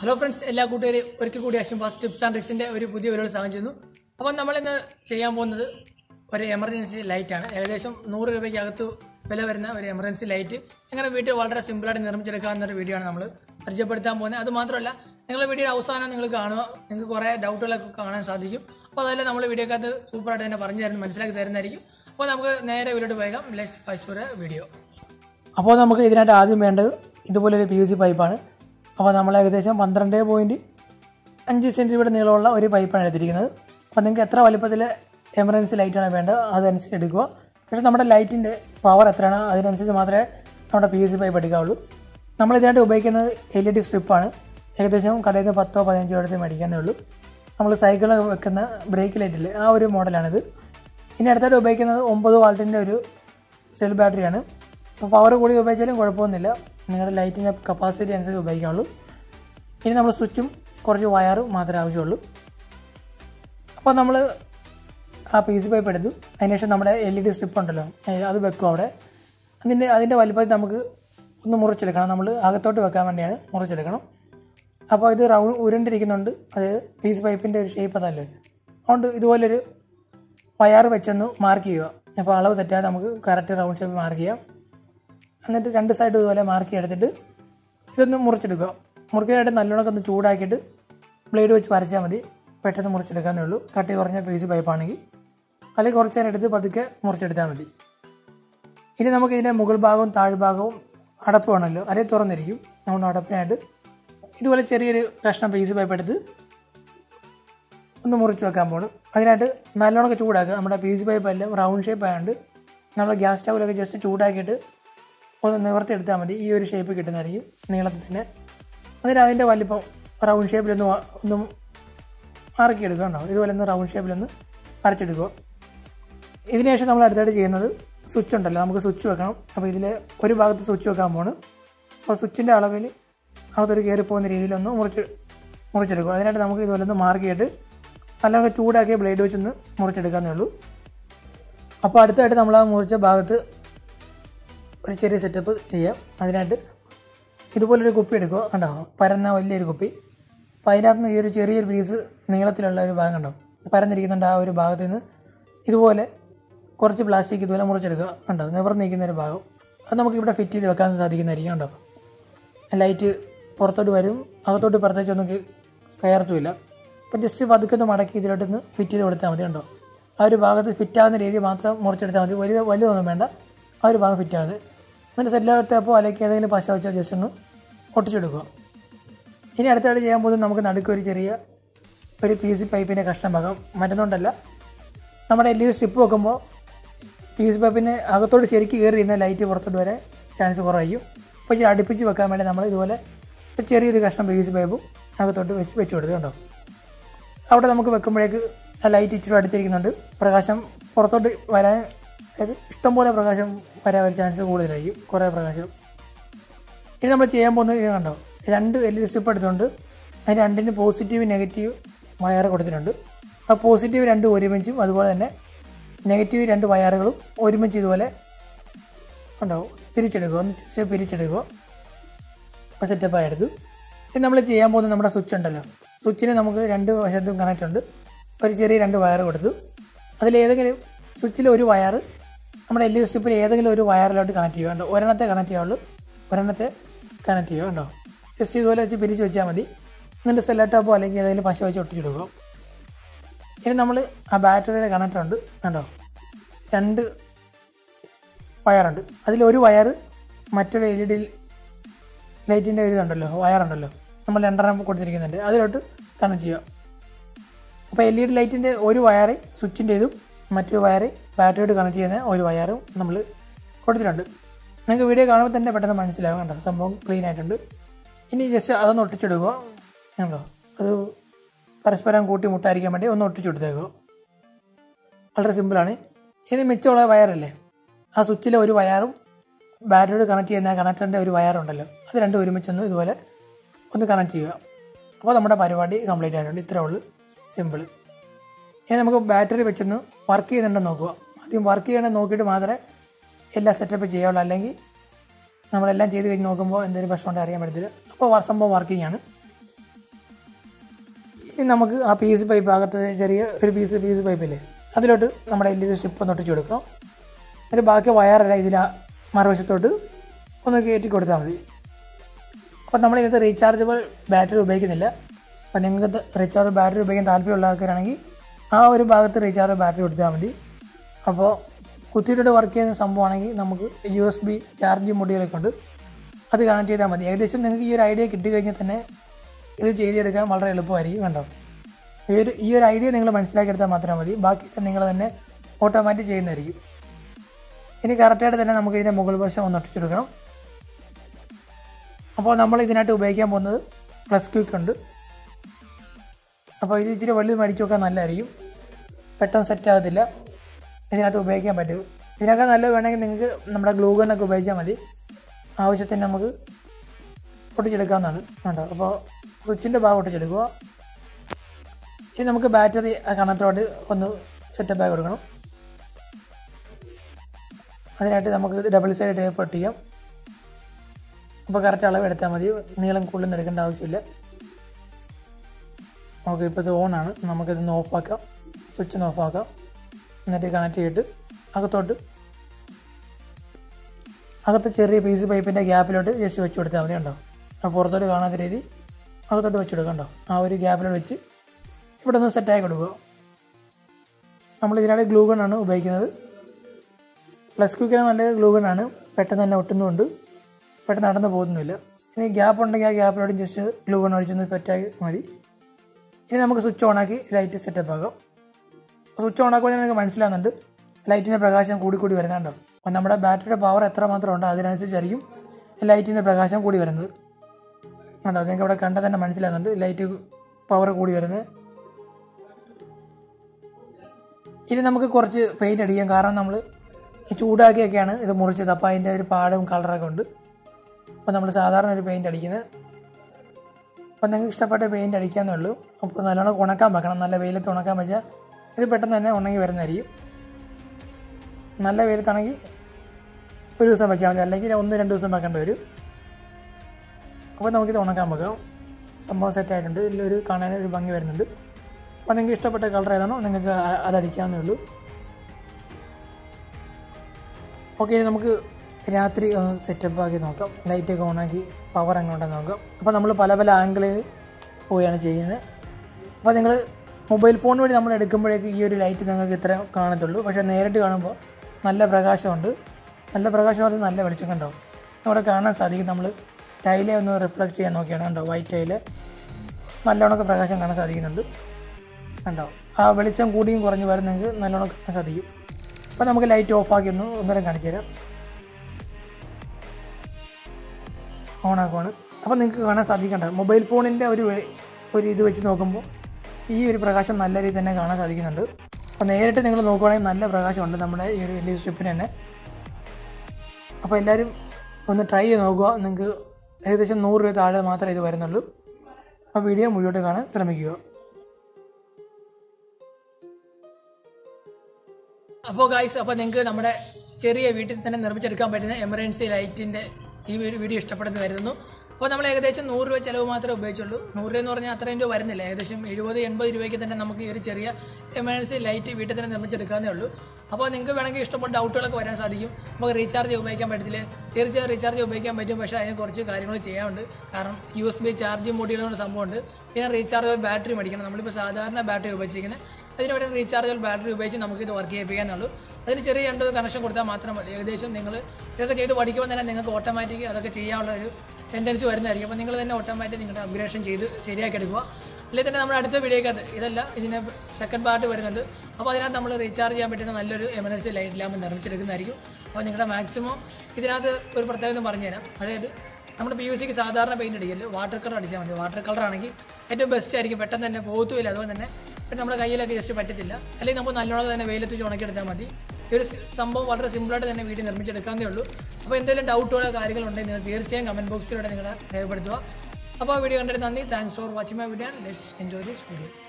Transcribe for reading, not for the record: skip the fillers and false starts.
Hello friends, എല്ലാ കൂട്ടുകാരും ഒരിക്കൽ കൂടി അശ്വിൻ ടിപ്സ് ആൻഡ് ട്രിക്സിന്റെ ഒരു പുതിയ വീഡിയോ സ്വാഗതം ചെയ്യുന്നു. അപ്പോൾ നമ്മൾ ഇന്ന് ചെയ്യാൻ പോകുന്നത് ഒരു എമർജൻസി ലൈറ്റ് ആണ്. ഏകദേശം 100 രൂപയ്ക്ക് അകത്ത് വില വരുന്ന ഒരു എമർജൻസി ലൈറ്റ് എങ്ങനെ വീട്ടിൽ വളരെ സിമ്പിൾ ആയിട്ട് നിർമ്മിച്ചെടുക്കാവുന്ന ഒരു വീഡിയോ ആണ് നമ്മൾ പരിചയപ്പെടുത്താൻ പോകുന്നത്. അത് മാത്രമല്ല നിങ്ങളുടെ വീഡിയോയുടെ അവസാനം നിങ്ങൾ കാണുക, നിങ്ങൾക്ക് കുറേ ഡൗട്ടുകളൊക്കെ കാണാൻ സാധിക്കും. അപ്പോൾ അതെല്ലാം നമ്മൾ വീഡിയോക്കകത്ത് സൂപ്പറായിട്ട് തന്നെ പറഞ്ഞു തരുന്ന മനസ്സിലാക്കി തരുന്നതായിരിക്കും. അപ്പോൾ നമുക്ക് നേരെ വീഡിയോട്ട് പോകാം. Let's first for video. അപ്പോൾ നമുക്ക് ഇതിനായിട്ട് ആദ്യം വേണ്ടത് ഇതുപോലൊരു PVC പൈപ്പാണ്. അപ്പോൾ നമ്മൾ ഏകദേശം 12.5 സെൻറ്റിമീറ്റർ നീളമുള്ള ഒരു പൈപ്പാണ് എടുത്തിരിക്കുന്നത്. അപ്പോൾ നിങ്ങൾക്ക് എത്ര വലുപ്പത്തിൽ എമർജൻസി ലൈറ്റാണ് വേണ്ടത് അതനുസരിച്ച് എടുക്കുക. പക്ഷേ നമ്മുടെ ലൈറ്റിൻ്റെ പവർ എത്രയാണ് അതിനനുസരിച്ച് മാത്രമേ നമ്മുടെ PVC പൈപ്പ് എടുക്കാവുള്ളൂ. നമ്മൾ ഇതിനായിട്ട് ഉപയോഗിക്കുന്നത് LED സ്ട്രിപ്പാണ്. ഏകദേശം കടയിൽ നിന്ന് 10-15 രൂപ മേടിക്കാനേ ഉള്ളൂ. നമ്മൾ സൈക്കിളൊക്കെ വെക്കുന്ന ബ്രേക്ക് ലൈറ്റില്ലേ ആ ഒരു മോഡലാണിത്. ഇനി അടുത്തായിട്ട് ഉപയോഗിക്കുന്നത് 9 വാൾട്ടിൻ്റെ ഒരു സെൽ ബാറ്ററിയാണ്. അപ്പോൾ പവർ കൂടി ഉപയോഗിച്ചാലും കുഴപ്പമൊന്നുമില്ല, നിങ്ങളുടെ ലൈറ്റിൻ്റെ കപ്പാസിറ്റി അനുസരിച്ച് ഉപയോഗിക്കാവുള്ളൂ. ഇനി നമ്മൾ സ്വിച്ചും കുറച്ച് വയറും മാത്രമേ ആവശ്യമുള്ളൂ. അപ്പോൾ നമ്മൾ ആ PVC പൈപ്പ് എടുത്തു, അതിനുശേഷം നമ്മുടെ LED സ്ട്രിപ്പ് ഉണ്ടല്ലോ അത് വെക്കും അവിടെ. അതിൻ്റെ വലുപ്പത്തിൽ നമുക്ക് ഒന്ന് മുറിച്ചെടുക്കണം. നമ്മൾ അകത്തോട്ട് വെക്കാൻ വേണ്ടിയാണ് മുറിച്ചെടുക്കണം. അപ്പോൾ ഇത് ഉരുണ്ടിരിക്കുന്നുണ്ട്, അതായത് PVC പൈപ്പിൻ്റെ ഒരു ഷേപ്പ് അതല്ലേ. അതുകൊണ്ട് ഇതുപോലൊരു വയർ വെച്ചൊന്ന് മാർക്ക് ചെയ്യുക. അപ്പോൾ അളവ് തെറ്റാതെ നമുക്ക് കറക്റ്റ് റൗണ്ട് ഷേപ്പ് മാർക്ക് ചെയ്യാം. എന്നിട്ട് രണ്ട് സൈഡ് ഇതുപോലെ മാർക്ക് എടുത്തിട്ട് ഇതൊന്ന് മുറിച്ചെടുക്കുക. മുറിക്കാനായിട്ട് നല്ലോണം ഒന്ന് ചൂടാക്കിയിട്ട് ബ്ലേഡ് വെച്ച് വരച്ചാൽ മതി, പെട്ടെന്ന് മുറിച്ചെടുക്കാനേ ഉള്ളൂ. കട്ടി കുറഞ്ഞ PVC പൈപ്പാണെങ്കിൽ അല്ലെങ്കിൽ കുറച്ച് നേരം എടുത്ത് പതുക്കെ മുറിച്ചെടുത്താൽ മതി. ഇനി നമുക്ക് ഇതിൻ്റെ മുകൾ ഭാഗവും താഴ്ഭാഗവും അടപ്പ് വേണമല്ലോ, അതേ തുറന്നിരിക്കും. നമ്മൾ അടപ്പിനായിട്ട് ഇതുപോലെ ചെറിയൊരു കഷ്ണം PVC പൈപ്പ് എടുത്ത് ഒന്ന് മുറിച്ച് വെക്കാൻ പോകണം. അതിനായിട്ട് നല്ലോണം ചൂടാക്കുക. നമ്മുടെ PVC പൈപ്പ് എല്ലാം റൗണ്ട് ഷേപ്പ് ആയതുകൊണ്ട് നമ്മൾ ഗ്യാസ് സ്റ്റൗവിലൊക്കെ ജസ്റ്റ് ചൂടാക്കിയിട്ട് ഒന്ന് നിവർത്തിയെടുത്താൽ മതി. ഈ ഒരു ഷേപ്പ് കിട്ടുന്നതായിരിക്കും നീളത്തിൽ തന്നെ. എന്നിട്ട് അതിൻ്റെ വലിപ്പം റൗണ്ട് ഷേപ്പിലൊന്ന് മാർക്കിയെടുക്കുക. ഉണ്ടാവും ഇതുപോലെ ഒന്ന് റൗണ്ട് ഷേപ്പിലൊന്ന് വരച്ചെടുക്കുക. ഇതിനുശേഷം നമ്മൾ അടുത്തായിട്ട് ചെയ്യുന്നത് സ്വിച്ച് ഉണ്ടല്ലോ, നമുക്ക് സ്വിച്ച് വെക്കണം. അപ്പോൾ ഇതിൽ ഒരു ഭാഗത്ത് സ്വിച്ച് വെക്കാൻ പോകണം. അപ്പോൾ സ്വിച്ചിൻ്റെ അളവിൽ അകത്തൊരു കയറി പോകുന്ന രീതിയിലൊന്ന് മുറിച്ചെടുക്കുക. അതിനായിട്ട് നമുക്ക് ഇതുപോലെ ഒന്ന് മാർക്ക് ചെയ്തിട്ട് നല്ലോണം ചൂടാക്കിയ ബ്ലേഡ് വെച്ചൊന്ന് മുറിച്ചെടുക്കാന്നേ ഉള്ളൂ. അപ്പോൾ അടുത്തായിട്ട് നമ്മൾ ആ മുറിച്ച ഭാഗത്ത് ഒരു ചെറിയ സെറ്റപ്പ് ചെയ്യാം. അതിനായിട്ട് ഇതുപോലൊരു കുപ്പി എടുക്കുക. കണ്ടോ, പരന്ന വലിയൊരു കുപ്പി. അപ്പോൾ അതിനകത്ത് നിന്ന് ഈ ഒരു ചെറിയൊരു പീസ് നീളത്തിലുള്ള ഒരു ഭാഗം കണ്ടോ പരന്നിരിക്കുന്നുണ്ട്. ആ ഒരു ഭാഗത്ത് നിന്ന് ഇതുപോലെ കുറച്ച് പ്ലാസ്റ്റിക് ഇതുപോലെ മുറിച്ചെടുക്കുക. കണ്ടോ, നിവർന്നിരിക്കുന്ന ഒരു ഭാഗം. അത് നമുക്ക് ഇവിടെ ഫിറ്റ് ചെയ്ത് വെക്കാൻ സാധിക്കുന്നതായിരിക്കും. കണ്ടോ, ലൈറ്റ് പുറത്തോട്ട് വരും, അകത്തോട്ട് പുറത്തേക്കൊന്നും കയറത്തുമില്ല. അപ്പോൾ ജസ്റ്റ് പതുക്കെ മടക്കി ഇതിലോട്ടൊന്ന് ഫിറ്റ് ചെയ്ത് കൊടുത്താൽ മതി. കണ്ടോ, ആ ഒരു ഭാഗത്ത് ഫിറ്റാകുന്ന രീതി മാത്രം മുറിച്ചെടുത്താൽ മതി. വലുതൊന്നും വേണ്ട, ആ ഒരു ഭാഗം ഫിറ്റാകുന്നത്. എന്നിട്ട് സെല്ലായിട്ടപ്പോൾ അല്ലെങ്കിൽ ഏതെങ്കിലും പശ വെച്ചാൽ ജസ്റ്റ് ഒന്ന് ഒട്ടിച്ചെടുക്കുക. ഇനി അടുത്തായിട്ട് ചെയ്യാൻ പോകുന്നത് നമുക്ക് നടുക്കൊരു ചെറിയ ഒരു PVC പൈപ്പിൻ്റെ കഷ്ണം ഭാഗം മറ്റൊന്നുകൊണ്ടല്ല, നമ്മുടെ LED സ്ട്രിപ്പ് വെക്കുമ്പോൾ PVC പൈപ്പിന് അകത്തോട്ട് ശരിക്കും കയറിയിരുന്ന ലൈറ്റ് പുറത്തോട്ട് വരെ ചാൻസ് കുറവായിരിക്കും. അപ്പോൾ ഇച്ചിരി അടുപ്പിച്ച് വെക്കാൻ വേണ്ടി നമ്മൾ ഇതുപോലെ ചെറിയൊരു കഷ്ണം PVC പൈപ്പും അകത്തോട്ട് വെച്ച് കൊടുക്കുന്നുണ്ടോ. അവിടെ നമുക്ക് വെക്കുമ്പോഴേക്ക് ആ ലൈറ്റ് ഇച്ചിരി അടുത്തിരിക്കുന്നുണ്ട്, പ്രകാശം പുറത്തോട്ട് വരാൻ ഇഷ്ടംപോലെ പ്രകാശം വരാൻ ഒരു ചാൻസ് കൂടുതലായിരിക്കും, കുറേ പ്രകാശം. ഇനി നമ്മൾ ചെയ്യാൻ പോകുന്നത് ഇത് കണ്ടോ, 2 LED സ്ട്രിപ്പ് എടുത്തുകൊണ്ട് അതിന് രണ്ടിന് പോസിറ്റീവ് നെഗറ്റീവ് വയർ കൊടുത്തിട്ടുണ്ട്. ആ പോസിറ്റീവ് 2 ഒരുമിച്ചും അതുപോലെ തന്നെ നെഗറ്റീവ് 2 വയറുകളും ഒരുമിച്ച് ഇതുപോലെ ഉണ്ടാവും പിരിച്ചെടുക്കുക. ഒന്ന് പിരിച്ചെടുക്കുക. അപ്പോൾ സെറ്റപ്പായി എടുത്തു. ഇനി നമ്മൾ ചെയ്യാൻ പോകുന്നത് നമ്മുടെ സ്വിച്ച് ഉണ്ടല്ലോ, സ്വിച്ചിന് നമുക്ക് 2 വശത്തും കണക്റ്റ് ഉണ്ട്. ഒരു ചെറിയ 2 വയർ കൊടുത്തു. അതിലേതെങ്കിലും സ്വിച്ചിൽ ഒരു വയർ നമ്മുടെ LED സ്ട്രിപ്പിൽ ഏതെങ്കിലും ഒരു വയറിലോട്ട് കണക്ട് ചെയ്യുക. കണ്ടോ, ഒരെണ്ണത്തെ കണക്ട് ചെയ്യാവുള്ളൂ, ഒരെണ്ണത്തെ കണക്ട് ചെയ്യുക. കണ്ടോ, ജസ്റ്റ് ഇതുപോലെ വെച്ച് പിരിച്ച് വെച്ചാൽ മതി. എന്നിട്ട് സെല്ലട്ടോപ്പോ അല്ലെങ്കിൽ ഏതെങ്കിലും പശ വെച്ച് ഒട്ടിച്ചെടുക്കുക. ഇനി നമ്മൾ ആ ബാറ്ററിയുടെ കണക്ടർ ഉണ്ട് കണ്ടോ, 2 വയറുണ്ട്. അതിലൊരു വയർ മറ്റൊരു LED ലൈറ്റിൻ്റെ ഒരു ഇതുണ്ടല്ലോ വയറുണ്ടല്ലോ, നമ്മൾ 2 കൊടുത്തിരിക്കുന്നുണ്ട്, അതിലോട്ട് കണക്ട് ചെയ്യുക. അപ്പോൾ LED ലൈറ്റിൻ്റെ ഒരു വയർ സ്വിച്ചിൻ്റെ ഇതും മറ്റൊരു വയർ ബാറ്ററിയോട് കണക്ട് ചെയ്യുന്ന ഒരു വയറും നമ്മൾ കൊടുത്തിട്ടുണ്ട്. നിങ്ങൾക്ക് വീഡിയോ കാണുമ്പോൾ തന്നെ പെട്ടെന്ന് മനസ്സിലാവും. കണ്ടോ, സംഭവം ക്ലീൻ ആയിട്ടുണ്ട്. ഇനി ജസ്റ്റ് അതൊന്ന് ഒട്ടിച്ചെടുക്കുക. കണ്ടോ, അത് പരസ്പരം കൂട്ടി മുട്ടായിരിക്കാൻ വേണ്ടി ഒന്ന് ഒട്ടിച്ചെടുത്തേക്കുക. വളരെ സിമ്പിളാണ്. ഇനി മിച്ചമുള്ള വയറല്ലേ, ആ സ്വിച്ചിലെ ഒരു വയറും ബാറ്ററിയോട് കണക്ട് ചെയ്യുന്ന കണക്ടറിൻ്റെ ഒരു വയറുണ്ടല്ലോ, അത് രണ്ടും ഒരുമിച്ചൊന്ന് ഇതുപോലെ ഒന്ന് കണക്ട് ചെയ്യുക. അപ്പോൾ നമ്മുടെ പരിപാടി കംപ്ലീറ്റ് ആയിട്ടുണ്ട്. ഇത്രേ ഉള്ളൂ, സിമ്പിൾ. ഇനി നമുക്ക് ബാറ്ററി വെച്ചൊന്ന് വർക്ക് ചെയ്യുന്നുണ്ടെന്ന് നോക്കുക. ആദ്യം വർക്ക് ചെയ്യണമെന്ന് നോക്കിയിട്ട് മാത്രമേ എല്ലാ സെറ്റപ്പ് ചെയ്യാവുള്ളൂ, അല്ലെങ്കിൽ നമ്മളെല്ലാം ചെയ്ത് കഴിഞ്ഞ് നോക്കുമ്പോൾ എന്തെങ്കിലും പ്രശ്നം ഉണ്ടെങ്കിൽ അറിയാൻ പറ്റത്തില്ല. അപ്പോൾ സംഭവം വർക്കിംഗ് ആണ്. ഇനി നമുക്ക് ആ പീസ് പൈപ്പ് അകത്ത് ചെറിയ ഒരു പീസ് പൈപ്പില്ലേ അതിലോട്ട് നമ്മുടെ LED സ്ട്രിപ്പ് ഒന്ന് ഒട്ടിച്ച് കൊടുക്കാം. എന്നിട്ട് ബാക്കി വയറെല്ലാം ഇതിൽ മറുവശത്തോട്ട് ഒന്ന് കയറ്റി കൊടുത്താൽ മതി. അപ്പോൾ നമ്മളിതിനകത്ത് റീചാർജബിൾ ബാറ്ററി ഉപയോഗിക്കുന്നില്ല. അപ്പോൾ നിങ്ങൾക്ക് റീചാർജബിൾ ബാറ്ററി ഉപയോഗിക്കാൻ താല്പര്യമുള്ള ആൾക്കാരാണെങ്കിൽ ആ ഒരു ഭാഗത്ത് റീചാർജബിൾ ബാറ്ററി കൊടുത്താൽ മതി. അപ്പോൾ കുത്തിയിട്ടിട്ട് വർക്ക് ചെയ്യുന്ന സംഭവമാണെങ്കിൽ നമുക്ക് USB ചാർജിങ് മൊഡ്യൂളൊക്കെ ഉണ്ട്, അത് കണക്ട് ചെയ്താൽ മതി. ഏകദേശം നിങ്ങൾക്ക് ഈ ഒരു ഐഡിയ കിട്ടിക്കഴിഞ്ഞാൽ തന്നെ ഇത് ചെയ്തെടുക്കാൻ വളരെ എളുപ്പമായിരിക്കും. കണ്ടോ, ഈ ഒരു ഐഡിയ നിങ്ങൾ മനസ്സിലാക്കിയെടുത്താൽ മാത്രം മതി, ബാക്കി നിങ്ങൾ തന്നെ ഓട്ടോമാറ്റിക് ചെയ്യുന്നതായിരിക്കും. ഇനി കറക്റ്റായിട്ട് തന്നെ നമുക്ക് ഇതിൻ്റെ മുകൾ വശം ഒന്ന് ഒട്ടിച്ചെടുക്കണം. അപ്പോൾ നമ്മൾ ഇതിനായിട്ട് ഉപയോഗിക്കാൻ പോകുന്നത് പ്ലസ് ക്വിക്ക് ഉണ്ട്. അപ്പോൾ ഇത് ഇച്ചിരി വലുത് മേടിച്ച് വെക്കാൻ നല്ലതായിരിക്കും, പെട്ടെന്ന് സെറ്റ് ആകത്തില്ല, ഇതിനകത്ത് ഉപയോഗിക്കാൻ പറ്റും. ഇതിനൊക്കെ നല്ല വേണമെങ്കിൽ നിങ്ങൾക്ക് നമ്മുടെ ഗ്ലൂ ഗണ്ണൊക്കെ ഉപയോഗിച്ചാൽ മതി, ആവശ്യത്തിന് നമുക്ക് പൊട്ടിച്ചെടുക്കാവുന്നതാണ്. കണ്ടോ, അപ്പോൾ സ്വിച്ചിൻ്റെ ഭാഗം ഒട്ടിച്ചെടുക്കുക. ഇനി നമുക്ക് ബാറ്ററി കണക്റ്റോട് ഒന്ന് സെറ്റപ്പ് ആക്കി കൊടുക്കണം. അതിനായിട്ട് നമുക്ക് ഡബിൾ സൈഡ് ടേപ്പ് ഒട്ടിക്കാം. അപ്പോൾ കറക്റ്റ് അളവ് എടുത്താൽ മതി, നീളം കൂടുതലൊന്നും എടുക്കേണ്ട ആവശ്യമില്ല. ഓക്കെ, ഇപ്പോൾ ഇത് ഓണാണ്, നമുക്കിതൊന്ന് ഓഫാക്കാം, സ്വിച്ചൊന്ന് ഓഫാക്കാം. എന്നിട്ട് കണക്ട് ചെയ്തിട്ട് അകത്ത് ചെറിയ പീസ് പൈപ്പിൻ്റെ ഗ്യാപ്പിലോട്ട് ജസ്റ്റ് വെച്ച് കൊടുത്താൽ മതി. ഉണ്ടോ, അപ്പോൾ പുറത്തോട്ട് കാണാത്ത രീതി അകത്തോട്ട് വെച്ച് കൊടുക്കണ്ടോ, ആ ഒരു ഗ്യാപ്പിലോട്ട് വെച്ച് ഇവിടെ ഒന്ന് സെറ്റാക്കി കൊടുക്കുക. നമ്മൾ ഇതിനായിട്ട് ഗ്ലൂ ഗണ്ണാണ് ഉപയോഗിക്കുന്നത്. പ്ലസ് ക്വിക്കിന് നല്ല ഗ്ലൂ ഗണ്ണാണ്, പെട്ടെന്ന് തന്നെ ഒട്ടുന്നുമുണ്ട്, പെട്ടെന്ന് നടന്നു പോകുന്നില്ല. ഇനി ഗ്യാപ്പ് ഉണ്ടെങ്കിൽ ആ ഗ്യാപ്പിലോട്ട് ജസ്റ്റ് ഗ്ലൂ ഗണ്ണ് ഒഴിച്ചൊന്ന് സെറ്റാക്കി മതി. ഇനി നമുക്ക് സ്വിച്ച് ഓണാക്കി ലൈറ്റ് സെറ്റപ്പ് ആക്കാം. സ്വിച്ച് ഓണാക്കുമ്പോൾ നിങ്ങൾക്ക് മനസ്സിലാകുന്നുണ്ട് ലൈറ്റിൻ്റെ പ്രകാശം കൂടി വരുന്നുണ്ടോ. അപ്പോൾ നമ്മുടെ ബാറ്ററിയുടെ പവർ എത്രമാത്രം ഉണ്ടോ അതിനനുസരിച്ചായിരിക്കും ലൈറ്റിൻ്റെ പ്രകാശം കൂടി വരുന്നത്. കണ്ടോ, നിങ്ങൾക്ക് ഇവിടെ കണ്ടാൽ തന്നെ മനസ്സിലാകുന്നുണ്ട് ലൈറ്റ് പവർ കൂടി വരുന്നത്. ഇനി നമുക്ക് കുറച്ച് പെയിൻറ്റ് അടിക്കാം, കാരണം നമ്മൾ ചൂടാക്കിയൊക്കെയാണ് ഇത് മുറിച്ചത്, അപ്പോൾ അതിൻ്റെ ഒരു പാടും കളറൊക്കെ ഉണ്ട്. അപ്പോൾ നമ്മൾ സാധാരണ ഒരു പെയിൻറ്റ് അടിക്കുന്നത്. അപ്പോൾ നിങ്ങൾക്ക് ഇഷ്ടപ്പെട്ട പെയിൻറ്റ് അടിക്കാമെന്നേ ഉള്ളൂ. അപ്പോൾ നല്ലോണം ഉണക്കാൻ വെക്കണം, നല്ല വെയിലത്ത് ഉണക്കാൻ വെച്ചാൽ ഇത് പെട്ടെന്ന് തന്നെ ഉണങ്ങി വരുന്നതായിരിക്കും. നല്ല വെയിലത്താണെങ്കിൽ ഒരു ദിവസം വെച്ചാൽ മതി, അല്ലെങ്കിൽ 1-2 ദിവസം വെക്കേണ്ടി വരും. അപ്പോൾ നമുക്കിത് ഉണക്കാൻ വെക്കാം. സംഭവം സെറ്റായിട്ടുണ്ട്, ഇതിലൊരു കാണാനൊരു ഭംഗി വരുന്നുണ്ട്. അപ്പോൾ നിങ്ങൾക്ക് ഇഷ്ടപ്പെട്ട കളർ ഏതാണോ നിങ്ങൾക്ക് അതടിക്കാവുന്നേ ഉള്ളൂ. ഓക്കെ, നമുക്ക് രാത്രി സെറ്റപ്പ് ആക്കി നോക്കാം, ലൈറ്റൊക്കെ ഓണാക്കി പവർ എങ്ങോട്ടാന്ന് നോക്കാം. അപ്പോൾ നമ്മൾ പല ആംഗിളിൽ പോവുകയാണ് ചെയ്യുന്നത്. അപ്പോൾ നിങ്ങൾ മൊബൈൽ ഫോൺ വഴി നമ്മൾ എടുക്കുമ്പോഴേക്ക് ഈ ഒരു ലൈറ്റ് നിങ്ങൾക്ക് ഇത്ര കാണത്തുള്ളൂ, പക്ഷേ നേരിട്ട് കാണുമ്പോൾ നല്ല പ്രകാശമുണ്ട്. നല്ല പ്രകാശം പറഞ്ഞാൽ നല്ല വെളിച്ചം കണ്ടോ, അവിടെ കാണാൻ സാധിക്കും. നമ്മൾ ടൈലെ ഒന്ന് റിഫ്ലക്റ്റ് ചെയ്യാൻ നോക്കിയാണ് കണ്ടോ, വൈറ്റ് ടൈല് നല്ലോണമൊക്കെ പ്രകാശം കാണാൻ സാധിക്കുന്നുണ്ട്. കണ്ടോ, ആ വെളിച്ചം കൂടിയും കുറഞ്ഞ് വരും, നിങ്ങൾക്ക് നല്ലോണം കാണാൻ സാധിക്കും. അപ്പോൾ നമുക്ക് ലൈറ്റ് ഓഫാക്കി ഒന്നേരം കാണിച്ചു തരാം. ഓണാക്കുവാണ്. അപ്പോൾ നിങ്ങൾക്ക് കാണാൻ സാധിക്കണ്ട, മൊബൈൽ ഫോണിൻ്റെ ഒരു ഇത് വെച്ച് നോക്കുമ്പോൾ ഈ ഒരു പ്രകാശം നല്ല രീതിയിൽ തന്നെ കാണാൻ സാധിക്കുന്നുണ്ട്. അപ്പോൾ നേരിട്ട് നിങ്ങൾ നോക്കുവാണെങ്കിൽ നല്ല പ്രകാശമുണ്ട് നമ്മുടെ ഈ ഒരു LED സ്ട്രിപ്പിന് തന്നെ. അപ്പോൾ എല്ലാവരും ഒന്ന് ട്രൈ ചെയ്ത് നോക്കുക, നിങ്ങൾക്ക് ഏകദേശം 100 രൂപ താഴെ മാത്രമേ ഇത് വരുന്നുള്ളൂ. അപ്പോൾ വീഡിയോ മുഴുവൻ കാണാൻ ശ്രമിക്കുക. അപ്പോൾ ഗൈസ്, അപ്പോൾ നിങ്ങൾക്ക് നമ്മുടെ ചെറിയ വീട്ടിൽ തന്നെ നിർമ്മിച്ചെടുക്കാൻ പറ്റുന്ന എമർജൻസി ലൈറ്റിൻ്റെ ഈ വീഡിയോ ഇഷ്ടപ്പെടുന്നു വരുന്നു. അപ്പോൾ നമ്മൾ ഏകദേശം 100 രൂപ ചിലവ് മാത്രമേ ഉപയോഗിച്ചുള്ളൂ. 100 രൂപ എന്ന് പറഞ്ഞാൽ അത്രയും രൂപ വരുന്നില്ല, ഏകദേശം 70-80 രൂപയ്ക്ക് തന്നെ നമുക്ക് ഈ ഒരു ചെറിയ എമർജൻസി ലൈറ്റ് വീട്ടിൽ തന്നെ നിർമ്മിച്ചെടുക്കാവുന്നേ ഉള്ളൂ. അപ്പോൾ നിങ്ങൾക്ക് വേണമെങ്കിൽ ഇഷ്ടപ്പെട്ട ഡൗട്ടുകളൊക്കെ വരാൻ സാധിക്കും. നമുക്ക് റീചാർജ് ഉപയോഗിക്കാൻ പറ്റത്തില്ല, തീർച്ചയായും റീചാർജ് ഉപയോഗിക്കാൻ പറ്റും, പക്ഷേ അതിന് കുറച്ച് കാര്യങ്ങൾ ചെയ്യാനുണ്ട്. കാരണം USB ചാർജിങ് മൊഡ്യൂൾ സംഭവമുണ്ട്, പിന്നെ റീചാർജ് ബാറ്ററി മേടിക്കണം. നമ്മളിപ്പോൾ സാധാരണ ബാറ്ററി ഉപയോഗിച്ചിരിക്കുന്നത്, അതിന് വേണ്ടി റീചാർജബിൾ ബാറ്ററി ഉപയോഗിച്ച് നമുക്കിത് വർക്ക് ചെയ്യിപ്പിക്കാനുള്ളൂ. അതിന് ചെറിയ 2 കണക്ഷൻ കൊടുത്താൽ മാത്രം മതി. ഏകദേശം നിങ്ങൾ ഇതൊക്കെ ചെയ്ത് പഠിക്കുമ്പോൾ തന്നെ നിങ്ങൾക്ക് ഓട്ടോമാറ്റിക് അതൊക്കെ ചെയ്യാനുള്ള ഒരു ടെൻഡൻസി വരുന്നതായിരിക്കും. അപ്പോൾ നിങ്ങൾ തന്നെ ഓട്ടോമാറ്റിക് നിങ്ങളുടെ അപ്ഗ്രേഷൻ ചെയ്ത് ശരിയാക്കി എടുക്കുക. അല്ലെങ്കിൽ തന്നെ നമ്മുടെ അടുത്ത വീഡിയോക്കകത്ത് ഇതല്ല, ഇതിന് സെക്കൻഡ് പാർട്ട് വരുന്നുണ്ട്. അപ്പോൾ അതിനകത്ത് നമ്മൾ റീചാർജ് ചെയ്യാൻ പറ്റുന്ന നല്ലൊരു എമർജൻസി ലൈറ്റ് ലാമ്പ് നിർമ്മിച്ചെടുക്കുന്നതായിരിക്കും. അപ്പോൾ നിങ്ങളുടെ മാക്സിമം ഇതിനകത്ത് ഒരു പ്രത്യേകത പറഞ്ഞുതരാം. അതായത് നമ്മുടെ PVCക്ക് സാധാരണ പെയിൻറ്റ് അടിക്കല് വാട്ടർ കളർ അടിച്ചാൽ മതി. വാട്ടർ കളർ ആണെങ്കിൽ ഏറ്റവും ബെസ്റ്റ് ആയിരിക്കും, പെട്ടെന്ന് തന്നെ പോകത്തുമില്ല, അതുപോലെ തന്നെ പിന്നെ നമ്മുടെ കയ്യിലൊക്കെ ജസ്റ്റ് പറ്റത്തില്ല. അല്ലെങ്കിൽ നമുക്ക് നല്ലോണം തന്നെ വെയിലത്ത് ഉണക്കിയെടുത്താൽ മതി. ഈ ഒരു സംഭവം വളരെ സിമ്പിളായിട്ട് തന്നെ വീട്ടിൽ നിർമ്മിച്ചെടുക്കാവുന്നേ ഉള്ളൂ. അപ്പോൾ എന്തെങ്കിലും ഡൗട്ടുകളോ കാര്യങ്ങളുണ്ടെങ്കിൽ നിങ്ങൾ തീർച്ചയായും കമൻറ്റ് ബോക്സിലൂടെ നിങ്ങൾ രേഖപ്പെടുത്തുക. അപ്പോൾ വീഡിയോ കണ്ടിട്ട് നന്ദി. Thanks for watching my video. Let's enjoy this video.